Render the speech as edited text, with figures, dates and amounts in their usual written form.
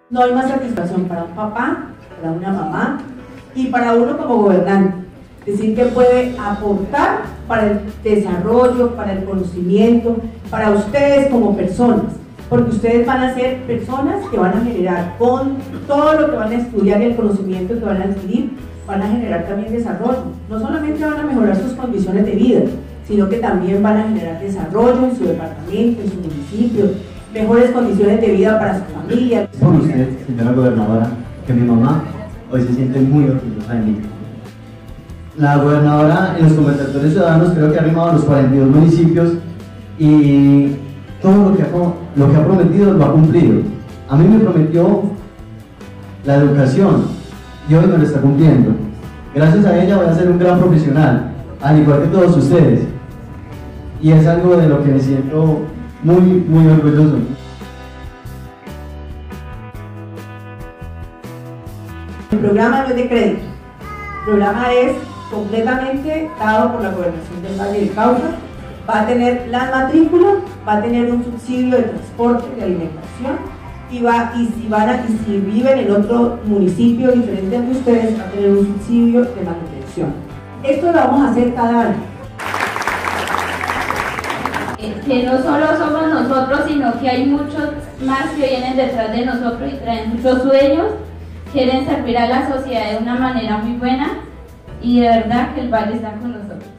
No hay más satisfacción para un papá, para una mamá y para uno como gobernante. Decir que puede aportar para el desarrollo, para el conocimiento, para ustedes como personas, porque ustedes van a ser personas que van a generar con todo lo que van a estudiar y el conocimiento que van a adquirir, van a generar también desarrollo. No solamente van a mejorar sus condiciones de vida, sino que también van a generar desarrollo en su departamento, en su municipio, mejores condiciones de vida para su familia. Con usted, señora gobernadora, que mi mamá hoy se siente muy orgullosa de mí. La gobernadora en los conversatorios ciudadanos creo que ha arrimado a los 42 municipios y todo lo que ha prometido lo ha cumplido. A mí me prometió la educación y hoy no lo está cumpliendo. Gracias a ella voy a ser un gran profesional, al igual que todos ustedes. Y es algo de lo que me siento muy orgulloso. El programa no es de crédito, el programa es completamente dado por la Gobernación del Valle del Cauca. Va a tener las matrículas, va a tener un subsidio de transporte, de alimentación y si viven en otro municipio diferente de ustedes, va a tener un subsidio de manutención. Esto lo vamos a hacer cada año. Que no solo somos nosotros, sino que hay muchos más que vienen detrás de nosotros y traen muchos sueños, quieren servir a la sociedad de una manera muy buena y de verdad que el Valle está con nosotros.